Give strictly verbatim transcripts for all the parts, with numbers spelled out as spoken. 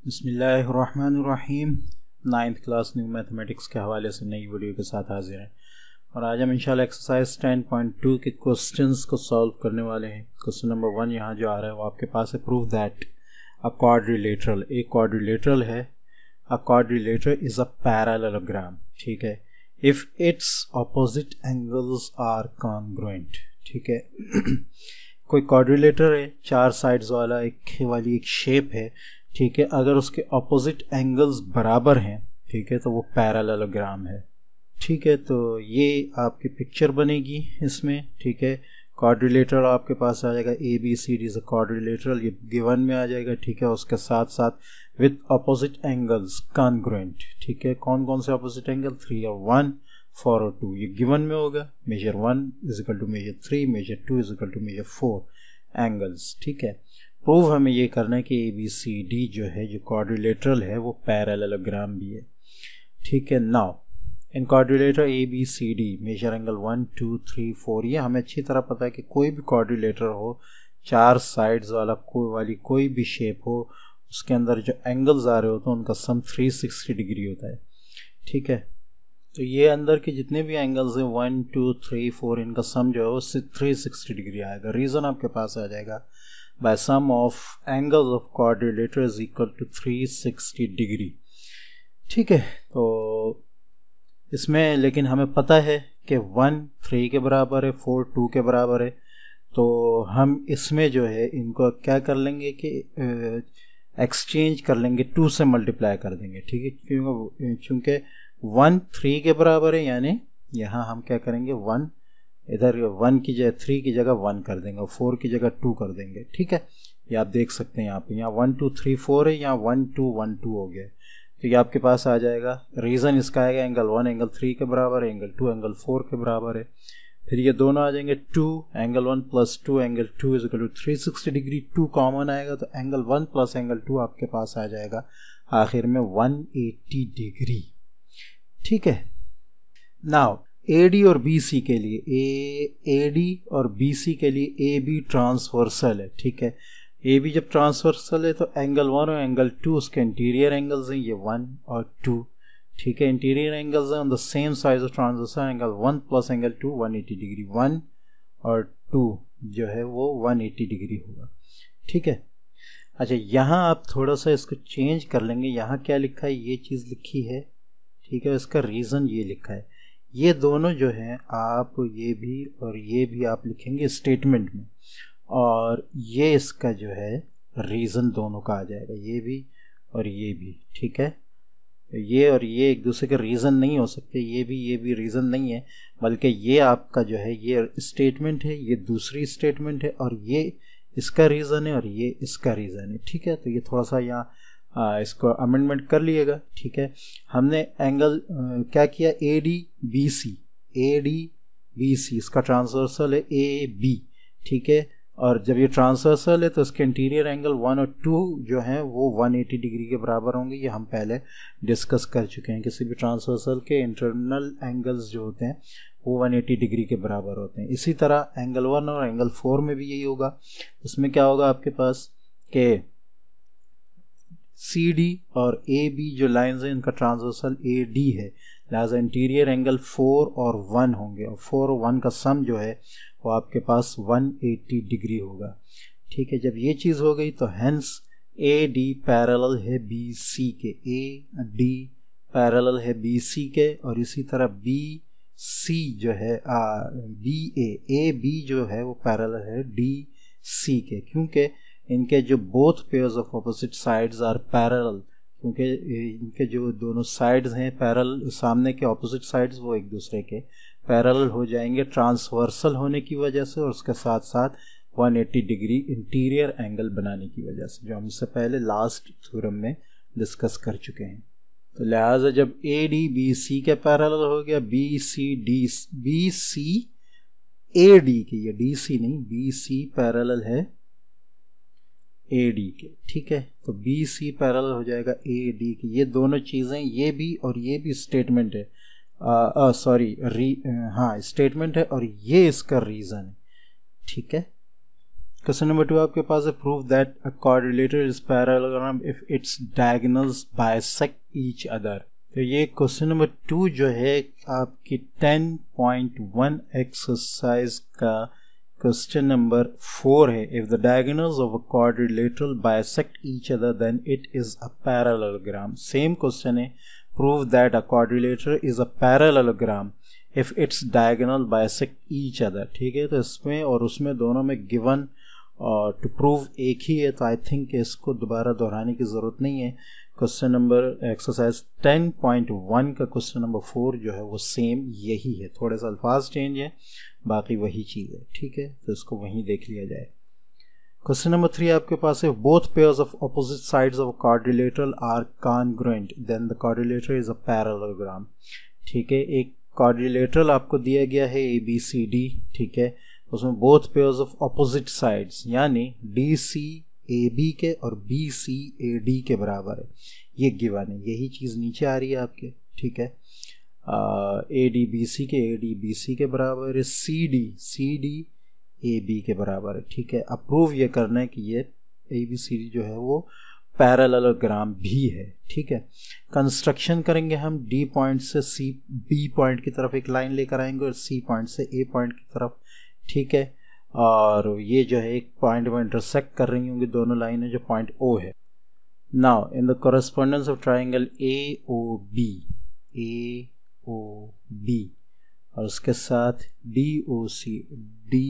बिस्मिल्लाहिर्रहमानिर्रहीम। Ninth class new mathematics के हवाले से नई वीडियो के साथ हाजिर हैं और आज हम इंशाल्लाह एक्सरसाइज टेन पॉइंट टू के क्वेश्चंस को सॉल्व करने वाले हैं। क्वेश्चन नंबर वन यहाँ जो आ रहा है वो आपके पास है, प्रूव दैट अ क्वाड्रिलेटरल, एक क्वाड्रिलेटरल है, a quadrilateral is a parallelogram, ठीक है, if it's opposite angles are congruent, ठीक है। कोई क्वाड्रिलेटर है, चार साइड्स वाला एक वाली एक शेप है, ठीक है, अगर उसके ऑपोजिट एंगल्स बराबर हैं, ठीक है, तो वो पैरेललोग्राम है, ठीक है। तो ये आपकी पिक्चर बनेगी इसमें, ठीक है। क्वाड्रिलेटरल आपके पास आ जाएगा, A B C D is a quadrilateral, ये गिवन में आ जाएगा, ठीक है। उसके साथ साथ विथ ऑपोजिट एंगल्स कॉन्ग्रुएंट, ठीक है। कौन कौन से ऑपोजिट एंगल, थ्री और वन, फोर और टू, ये गिवन में होगा। Measure one is equal to measure three, measure two is equal to measure four angles, ठीक है। प्रूव हमें ये करना है कि ए बी सी डी जो है, जो क्वाड्रिलेटरल है, वो पैरेललोग्राम भी है, ठीक है। Now in quadrilateral A B C D measure angle one two three four, ये हमें अच्छी तरह पता है कि कोई भी क्वाड्रिलेटर हो, चार साइड्स वाला कोई वाली कोई भी शेप हो, उसके अंदर जो एंगल्स आ रहे होते हैं उनका सम थ्री सिक्सटी डिग्री होता है, ठीक है। तो ये अंदर के जितने भी एंगल्स हैं वन टू थ्री फोर, इनका सम जो है वो थ्री सिक्सटी डिग्री आएगा। रीज़न आपके पास आ जाएगा, by sum of angles of quadrilateral is equal to three sixty degree, ठीक है। तो इसमें लेकिन हमें पता है कि वन थ्री के बराबर है, फोर टू के बराबर है, तो हम इसमें जो है इनको क्या कर लेंगे कि एक्सचेंज कर लेंगे, टू से मल्टीप्लाई कर देंगे, ठीक है। क्योंकि चूँकि वन थ्री के बराबर है, यानी यहाँ हम क्या करेंगे, वन इधर वन की जगह थ्री की जगह वन कर देंगे और फोर की जगह टू कर देंगे, ठीक है। ये आप देख सकते हैं यहाँ पे, यहाँ वन टू थ्री फोर है, यहाँ वन टू वन टू हो गया, तो ये आपके पास आ जाएगा। रीज़न इसका आएगा, एंगल वन एंगल थ्री के बराबर है, एंगल टू एंगल फोर के बराबर है। फिर ये दोनों आ जाएंगे, two angle one plus two angle two is equal to three sixty degree, two common आएगा तो angle one plus angle two आपके पास आ जाएगा आखिर में वन एटी डिग्री, ठीक है। नाउ ए डी और बी सी के लिए, ए ए डी और बी सी के लिए ए बी ट्रांसवर्सल है, ठीक है। ए बी जब ट्रांसवर्सल है तो एंगल वन और एंगल टू उसके इंटीरियर एंगल्स हैं, ये वन और टू, ठीक है। इंटीरियर एंगल्स हैं on the same side of transversal, angle one plus angle two one eighty degree, one और टू जो है वो वन एटी डिग्री होगा, ठीक है। अच्छा, यहाँ आप थोड़ा सा इसको चेंज कर लेंगे, यहाँ क्या लिखा है, ये चीज़ लिखी है, ठीक है। इसका रीज़न ये लिखा है, ये दोनों जो हैं आप ये भी और ये भी आप लिखेंगे स्टेटमेंट में, और ये इसका जो है रीज़न दोनों का आ जाएगा, ये भी और ये भी, ठीक है। ये और ये एक दूसरे के रीज़न नहीं हो सकते, ये भी ये भी रीज़न नहीं है, बल्कि ये आपका जो है ये स्टेटमेंट है, ये दूसरी स्टेटमेंट है, और ये इसका रीज़न है और ये इसका रीज़न है, ठीक है। तो ये थोड़ा सा यहाँ आ, इसको अमेंडमेंट कर लिएगा, ठीक है। हमने एंगल आ, क्या किया, A D B C, A D B C इसका ट्रांसवर्सल है ए बी, ठीक है। और जब ये ट्रांसवर्सल है तो इसके इंटीरियर एंगल वन और टू जो हैं वो वन एटी डिग्री के बराबर होंगे, ये हम पहले डिस्कस कर चुके हैं। किसी भी ट्रांसवर्सल के इंटरनल एंगल्स जो होते हैं वो वन एटी डिग्री के बराबर होते हैं। इसी तरह एंगल वन और एंगल फोर में भी यही होगा। उसमें क्या होगा आपके पास कि सी डी और ए बी जो लाइन्स हैं इनका ट्रांसवर्सल ए डी है, लिहाजा इंटीरियर एंगल फोर और वन होंगे, और फोर और वन का सम जो है वो आपके पास वन एटी डिग्री होगा, ठीक है। जब ये चीज़ हो गई तो हेंस ए डी पैरेलल है बी सी के, ए डी पैरेलल है बी सी के, और इसी तरह बी सी जो है बी ए ए बी जो है वो पैरेलल है डी सी के, क्योंकि इनके जो both pairs of opposite sides are parallel, क्योंकि इनके जो दोनों साइड्स हैं पैरेलल, सामने के ऑपोजिट साइड्स वो एक दूसरे के पैरेलल हो जाएंगे ट्रांसवर्सल होने की वजह से, और उसके साथ साथ one eighty degree interior angle बनाने की वजह से, जो हम इससे पहले लास्ट थ्योरम में डिस्कस कर चुके हैं। तो लिहाजा जब ए डी बी सी के पैरेलल हो गया, B C D B C A D के, ये डी सी नहीं, बी सी पैरेलल है ए डी के, ठीक है। तो बी सी पैरेलल हो जाएगा ए डी के, ये दोनों चीज़ें, ये भी और ये भी स्टेटमेंट है, सॉरी री हाँ स्टेटमेंट है, और ये इसका रीज़न है, ठीक है। क्वेश्चन नंबर टू आपके पास है, prove that a quadrilateral is parallelogram if it's diagonals bisect each other. तो ये क्वेश्चन नंबर टू जो है आपकी टेन पॉइंट वन एक्सरसाइज का क्वेश्चन नंबर फोर है। If the diagonals of a quadrilateral bisect each other then it is a parallelogram. Same question है, prove that a quadrilateral is a parallelogram if it's diagonal bisect each other. ठीक है, तो इसमें और उसमें दोनों में गिवन और टू प्रूव एक ही है, तो आई थिंक इसको दोबारा दोहराने की ज़रूरत नहीं है। Question number exercise ten point one का क्वेश्चन नंबर फोर जो है वो सेम यही है, थोड़े सा अल्फाज चेंज है, बाकी वही चीज़ है। ठीक है, तो इसको वहीं देख लिया जाए। क्वेश्चन नंबर थ्री आपके पास है, both pairs of opposite sides of quadrilateral are congruent then the quadrilateral is a parallelogram. ठीक है, एक क्वाड्रिलेटरल आपको दिया गया है ए बी सी डी। ठीक है, उसमें both pairs of opposite sides यानी डी सी ए बी के और बी सी ए डी के बराबर है, ये गिवन है। यही चीज़ नीचे आ रही है आपके। ठीक है, ए डी बी सी के ए डी बी सी के बराबर है, C D C D A B के बराबर है। ठीक है, अप्रूव ये करना है कि ये ए बी सी डी जो है वो पैरेललोग्राम भी है। ठीक है, कंस्ट्रक्शन करेंगे हम, डी पॉइंट से सी बी पॉइंट की तरफ एक लाइन लेकर आएंगे और सी पॉइंट से ए पॉइंट की तरफ। ठीक है, और ये जो है एक पॉइंट में इंटरसेक्ट कर रही होंगी दोनों लाइनें जो पॉइंट ओ है। Now in the correspondence of triangle A O B A O B और उसके साथ D O C D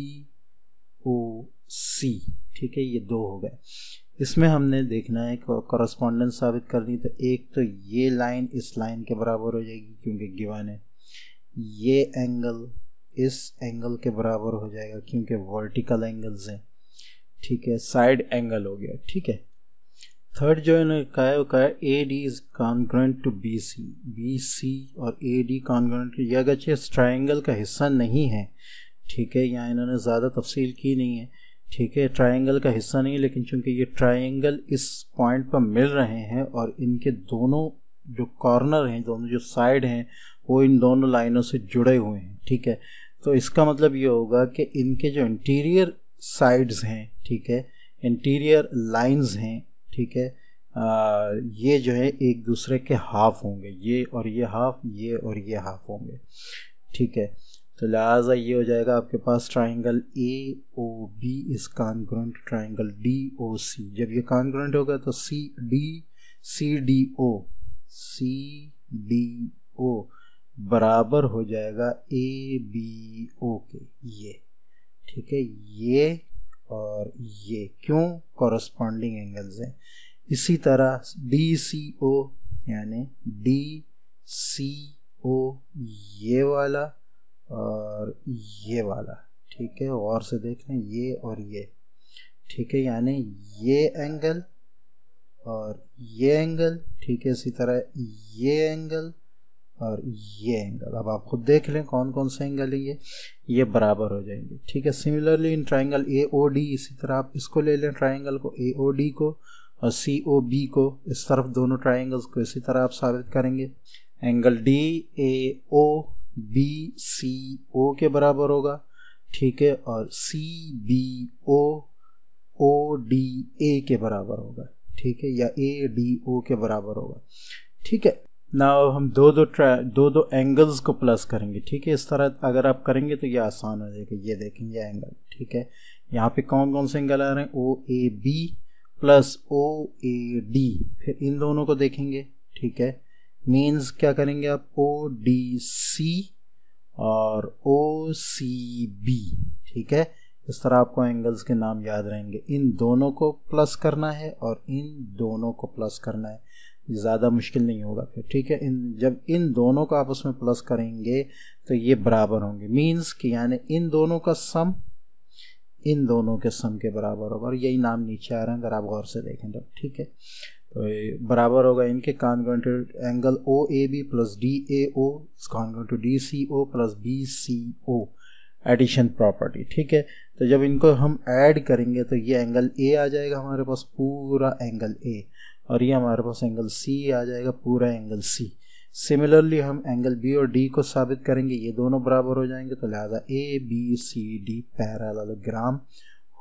O सी। ठीक है, ये दो हो गए। इसमें हमने देखना है कोरेस्पोंडेंस साबित करनी, तो एक तो ये लाइन इस लाइन के बराबर हो जाएगी क्योंकि गिवन है, ये एंगल इस एंगल के बराबर हो जाएगा क्योंकि वर्टिकल एंगल्स हैं। ठीक है, साइड एंगल हो गया। ठीक है, थर्ड जो है कहा है वो कहा है A D is congruent to B C, B C और ए डी कॉन्ग्रुएंट। ये अगरचे इस ट्राइंगल का हिस्सा नहीं है। ठीक है, यहाँ इन्होंने ज़्यादा तफसील की नहीं है। ठीक है, ट्राइंगल का हिस्सा नहीं है, लेकिन चूंकि ये ट्राइंगल इस पॉइंट पर मिल रहे हैं और इनके दोनों जो कॉर्नर हैं, दोनों जो साइड हैं, वो इन दोनों लाइनों से जुड़े हुए हैं। ठीक है, तो इसका मतलब ये होगा कि इनके जो इंटीरियर साइड्स हैं, ठीक है, इंटीरियर लाइंस हैं, ठीक है, आ, ये जो है एक दूसरे के हाफ होंगे, ये और ये हाफ, ये और ये हाफ होंगे। ठीक है, तो लिहाजा ये हो जाएगा आपके पास triangle A O B is congruent triangle D O C. जब ये कॉन्ग्रुएंट होगा तो C D C D O C D O बराबर हो जाएगा ए बी ओ के, ये। ठीक है, ये और ये क्यों कॉरस्पॉन्डिंग एंगल्स हैं। इसी तरह डी सी ओ यानी डी सी ओ ये वाला और ये वाला। ठीक है, और से देख लें, ये और ये। ठीक है, यानी ये एंगल और ये एंगल। ठीक है, इसी तरह ये एंगल और ये एंगल। अब आप खुद देख लें कौन कौन से एंगल है ये ये बराबर हो जाएंगे। ठीक है, similarly in triangle A O D, इसी तरह आप इसको ले लें, ट्राइंगल को ए ओ डी को और सी ओ बी को, इस तरफ दोनों ट्राइंगल्स को इसी तरह आप साबित करेंगे। Angle D A O B C O के बराबर होगा। ठीक है, और C B O O D A के बराबर होगा। ठीक है, या ए डी ओ के बराबर होगा। ठीक है, ना हम दो दो दो दो एंगल्स को प्लस करेंगे। ठीक है, इस तरह अगर आप करेंगे तो ये आसान हो जाएगा। ये देखेंगे एंगल। ठीक है, यहाँ पे कौन कौन से एंगल आ रहे हैं, O A B plus O A D, फिर इन दोनों को देखेंगे। ठीक है, मीन्स क्या करेंगे आप, ओ डी सी और ओ सी बी। ठीक है, इस तरह आपको एंगल्स के नाम याद रहेंगे। इन दोनों को प्लस करना है और इन दोनों को प्लस करना है, ज़्यादा मुश्किल नहीं होगा फिर। ठीक है, इन जब इन दोनों को आपस में प्लस करेंगे तो ये बराबर होंगे, मीन्स कि यानी इन दोनों का सम इन दोनों के सम के बराबर होगा, और यही नाम नीचे आ रहे हैं अगर आप गौर से देखें तो। ठीक है, तो ये बराबर होगा इनके congruent angle O A B plus D A O is congruent to D C O plus B C O, addition property. ठीक है, तो जब इनको हम ऐड करेंगे तो ये एंगल ए आ जाएगा हमारे पास, पूरा एंगल ए, और ये हमारे पास एंगल सी आ जाएगा, पूरा एंगल सी। सिमिलरली हम एंगल बी और डी को साबित करेंगे, ये दोनों बराबर हो जाएंगे, तो लिहाजा A B C D parallelogram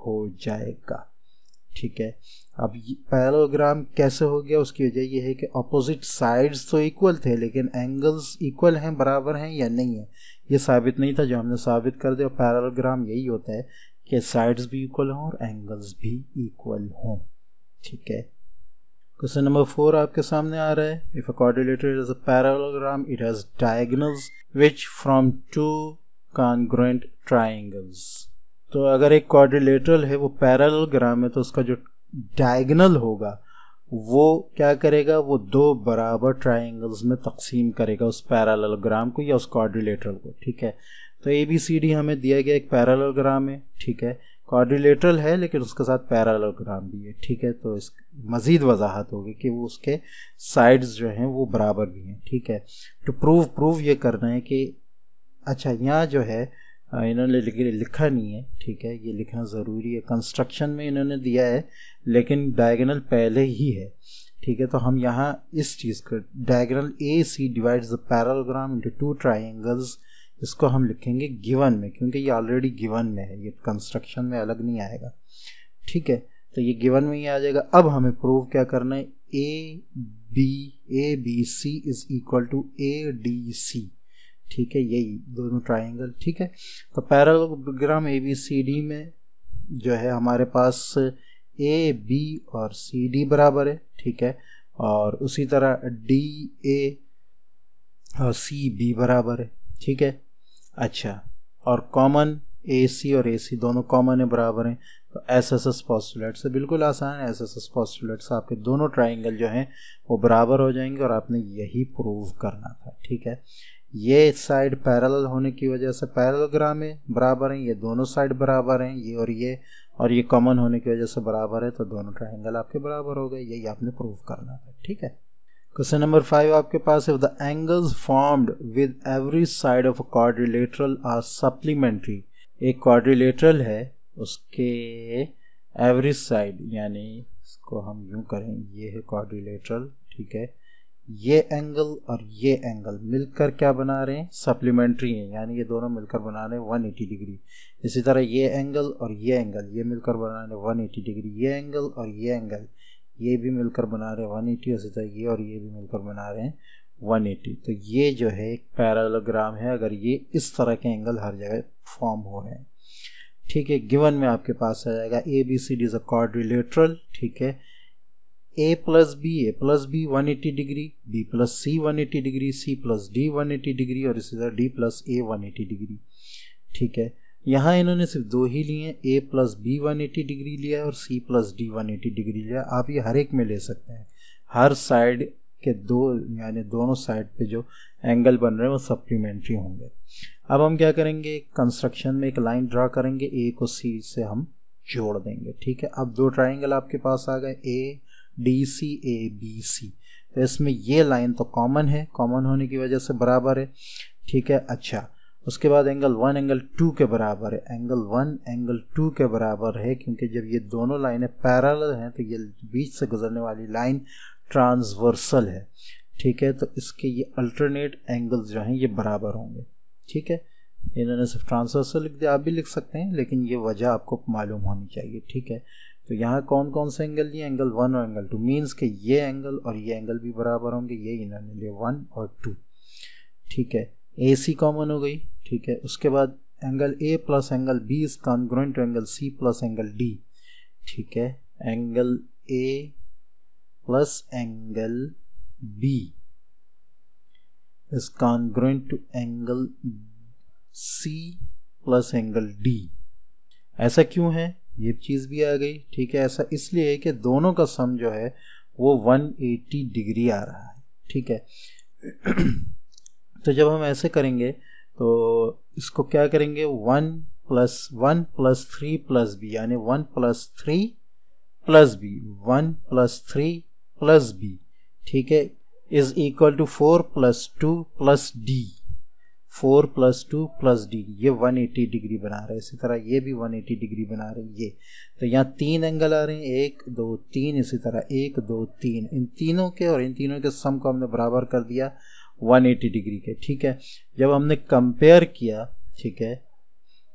हो जाएगा। ठीक है, अब पैरेललोग्राम कैसे हो गया, उसकी वजह यह है कि ऑपोजिट साइड्स तो इक्वल थे लेकिन एंगल्स इक्वल हैं, बराबर हैं या नहीं है, ये साबित नहीं था, जो हमने साबित कर दिया। पैरेललोग्राम यही होता है कि साइड्स भी इक्वल हों और एंगल्स भी इक्वल हों। ठीक है, क्वेश्चन नंबर फोर आपके सामने आ रहा है। If a quadrilateral is a parallelogram it has diagonals which from two congruent triangles. तो अगर एक क्वाड्रिलेटरल है वो पैरेललोग्राम है तो उसका जो डायगोनल होगा वो क्या करेगा, वो दो बराबर ट्रायंगल्स में तकसीम करेगा उस पैरेललोग्राम को या उस क्वाड्रिलेटरल को। ठीक है, तो ए बी सी डी हमें दिया गया एक पैरेललोग्राम है। ठीक है, क्वाड्रिलेटरल है लेकिन उसके साथ पैरेललोग्राम भी है। ठीक है, तो इस मज़ीद वजाहत होगी कि वो उसके साइड्स जो हैं वो बराबर भी हैं। ठीक है, तो प्रूव प्रूव ये करना है कि अच्छा यहाँ जो है इन्होंने लिखा नहीं है। ठीक है, ये लिखना ज़रूरी है, कंस्ट्रक्शन में इन्होंने दिया है लेकिन डायगोनल पहले ही है। ठीक है, तो हम यहाँ इस चीज़ को diagonal A C divides the parallelogram into two triangles, इसको हम लिखेंगे गिवन में, क्योंकि ये ऑलरेडी गिवन में है, ये कंस्ट्रक्शन में अलग नहीं आएगा। ठीक है, तो ये गिवन में ही आ जाएगा। अब हमें प्रूव क्या करना है, A B A B C is equal to A D C. ठीक है, यही दोनों ट्रायंगल। ठीक है, तो parallelogram A B C D में जो है हमारे पास ए बी और सी डी बराबर है। ठीक है, और उसी तरह डी ए और सी बी बराबर है। ठीक है, अच्छा, और कॉमन ए सी और ए सी दोनों कॉमन है, बराबर हैं। तो एस एस एस पोस्टुलेट से बिल्कुल आसान है, एस एस एस पोस्टुलेट से आपके दोनों ट्रायंगल जो हैं वो बराबर हो जाएंगे और आपने यही प्रूव करना था। ठीक है, ये साइड पैरेलल होने की वजह से पैरेललोग्राम में बराबर हैं, ये दोनों साइड बराबर हैं, ये और ये, और ये कॉमन होने की वजह से बराबर है, तो दोनों ट्रायंगल आपके बराबर हो गए। यही आपने प्रूव करना था। ठीक है, क्वेश्चन नंबर फाइव आपके पास है, the angles formed with every side of a quadrilateral are supplementary. एक क्वाड्रिलेटरल है, उसके एवरी साइड, यानी इसको हम यूं करें, ये है क्वाड्रिलेटरल। ठीक है, ये एंगल और ये एंगल मिलकर क्या बना रहे हैं, सप्लीमेंट्री हैं, यानी ये दोनों मिलकर बना रहे हैं वन एटी डिग्री। इसी तरह ये एंगल और ये एंगल ये मिलकर बना रहे हैं वन एटी डिग्री, ये एंगल और ये एंगल ये भी मिलकर बना रहे हैं वन एटी, इसी तरह ये और ये भी मिलकर बना रहे हैं वन एटी। तो ये जो है एक पैरेललोग्राम है, अगर ये इस तरह के एंगल हर जगह फॉर्म हो रहे हैं। ठीक है, गिवन में आपके पास आ जाएगा A B C D is a quadrilateral. ठीक है, A plus B A plus B one eighty degree, B plus C one eighty degree, C plus D one eighty degree और इसी तरह D plus A one eighty degree. ठीक है, यहाँ इन्होंने सिर्फ दो ही लिए हैं, A plus B one eighty degree लिया है और C plus D one eighty degree लिया। आप ये हर एक में ले सकते हैं, हर साइड के दो, यानी दोनों साइड पे जो एंगल बन रहे हैं वो सप्लीमेंट्री होंगे। अब हम क्या करेंगे, कंस्ट्रक्शन में एक लाइन ड्रा करेंगे, ए को सी से हम जोड़ देंगे। ठीक है, अब दो ट्राइंगल आपके पास आ गए, ए डी सी ए बी सी। तो इसमें ये लाइन तो कॉमन है, कॉमन होने की वजह से बराबर है। ठीक है, अच्छा, उसके बाद एंगल वन एंगल टू के बराबर है, एंगल वन एंगल टू के बराबर है, क्योंकि जब ये दोनों लाइनें पैरेलल हैं तो ये बीच से गुजरने वाली लाइन ट्रांसवर्सल है। ठीक है, तो इसके ये अल्टरनेट एंगल्स जो हैं ये बराबर होंगे। ठीक है, इन्होंने सिर्फ ट्रांसवर्सल लिख दिया, आप भी लिख सकते हैं, लेकिन ये वजह आपको मालूम होनी चाहिए। ठीक है, तो यहाँ कौन कौन से एंगल लिए, एंगल वन और एंगल टू, मीन्स के ये एंगल और ये एंगल भी बराबर होंगे, ये इन्होंने लिए वन और टू। ठीक है, ए सी कॉमन हो गई। ठीक है, उसके बाद angle A plus angle B is congruent to angle C plus angle D. ठीक है, angle A plus angle B is congruent to angle C plus angle D. ऐसा क्यों है, ये चीज़ भी आ गई। ठीक है, ऐसा इसलिए है कि दोनों का सम जो है वो वन एटी डिग्री आ रहा है। ठीक है, तो जब हम ऐसे करेंगे तो इसको क्या करेंगे, one plus one plus three plus B, यानी one plus three plus B, one plus three plus B, ठीक है, is equal to four plus two plus D, four plus two plus D, ये वन एटी डिग्री बना रहे हैं। इसी तरह ये भी वन एटी डिग्री बना रहे हैं। ये तो यहाँ तीन एंगल आ रहे हैं, एक दो तीन, इसी तरह एक दो तीन, इन तीनों के और इन तीनों के सम को हमने बराबर कर दिया वन एटी डिग्री के। ठीक है, जब हमने कंपेयर किया, ठीक है,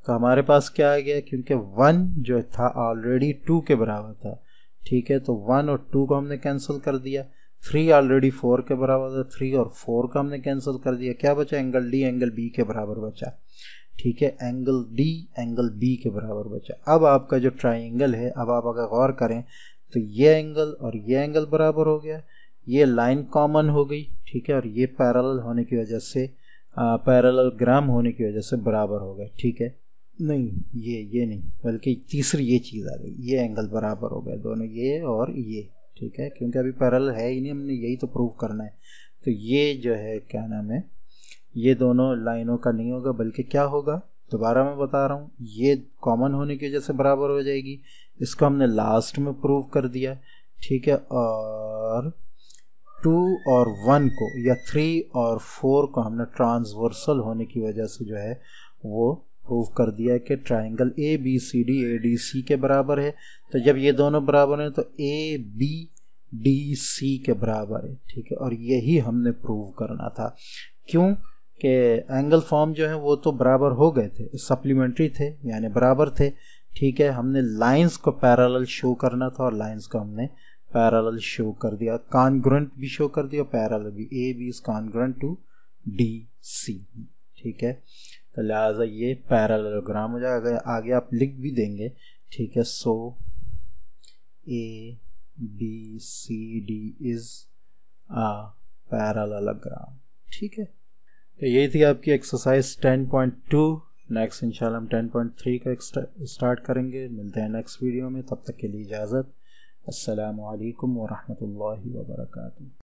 तो हमारे पास क्या आ गया, क्योंकि वन जो था ऑलरेडी टू के बराबर था, ठीक है, तो वन और टू को हमने कैंसिल कर दिया। थ्री ऑलरेडी फोर के बराबर था, थ्री और फोर को हमने कैंसिल कर दिया। क्या बचा, एंगल डी एंगल बी के बराबर बचा, ठीक है, एंगल डी एंगल बी के बराबर बचा। अब आपका जो ट्राइंगल है, अब आप अगर गौर करें तो ये एंगल और ये एंगल बराबर हो गया, ये लाइन कॉमन हो गई, ठीक है, और ये पैरेलल होने की वजह से पैरेललोग्राम होने की वजह से बराबर हो गए, ठीक है। नहीं, ये ये नहीं, बल्कि तीसरी ये चीज़ आ गई, ये एंगल बराबर हो गए दोनों, ये और ये, ठीक है, क्योंकि अभी पैरेलल है ही नहीं, हमने यही तो प्रूव करना है। तो ये जो है क्या नाम है, ये दोनों लाइनों का नहीं होगा, बल्कि क्या होगा, दोबारा मैं बता रहा हूँ, ये कॉमन होने की वजह से बराबर हो जाएगी। इसको हमने लास्ट में प्रूव कर दिया, ठीक है, और टू और वन को या थ्री और फोर को हमने ट्रांसवर्सल होने की वजह से जो है वो प्रूव कर दिया कि triangle A B C D A D C के बराबर है। तो जब ये दोनों बराबर हैं तो ए बी डी सी के बराबर है, ठीक है, और यही हमने प्रूव करना था। क्यों कि एंगल फॉर्म जो है वो तो बराबर हो गए थे, सप्लीमेंट्री थे, यानी बराबर थे, ठीक है। हमने लाइंस को पैरेलल शो करना था और लाइंस को हमने पैरेलल शो कर दिया, कॉन्ग्रुएंट भी शो कर दिया, पैरेलल भी। A B is congruent to D C, ठीक है, तो लिहाजा ये पैरेललोग्राम हो जाएगा। आगे आप लिख भी देंगे, ठीक है, so A B C D is a parallelogram, ठीक है। तो यही थी आपकी exercise ten point two. Next इंशाल्लाह हम टेन पॉइंट थ्री का स्टार्ट करेंगे। मिलते हैं नेक्स्ट वीडियो में, तब तक के लिए इजाज़त। अस्सलामु अलैकुम व रहमतुल्लाहि व बरकातुहू।